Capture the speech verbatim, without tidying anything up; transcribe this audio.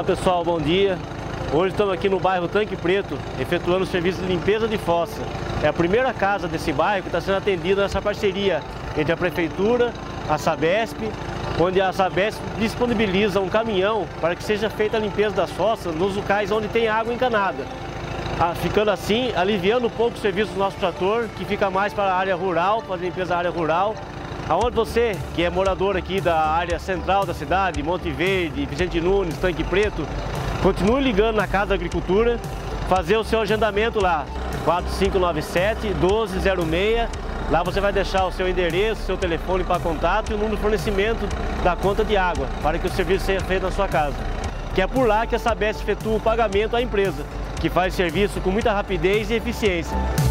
Olá pessoal, bom dia. Hoje estamos aqui no bairro Tanque Preto, efetuando o serviço de limpeza de fossa. É a primeira casa desse bairro que está sendo atendida nessa parceria entre a Prefeitura, a Sabesp, onde a Sabesp disponibiliza um caminhão para que seja feita a limpeza das fossas nos locais onde tem água encanada. Ah, ficando assim, aliviando um pouco o serviço do nosso trator, que fica mais para a área rural, para a limpeza da área rural. Aonde você, que é morador aqui da área central da cidade, Monte Verde, Vicente Nunes, Tanque Preto, continue ligando na Casa da Agricultura, fazer o seu agendamento lá, quatro cinco nove sete, um dois zero seis. Lá você vai deixar o seu endereço, seu telefone para contato e o número de fornecimento da conta de água, para que o serviço seja feito na sua casa. Que é por lá que a Sabesp efetua o pagamento à empresa, que faz serviço com muita rapidez e eficiência.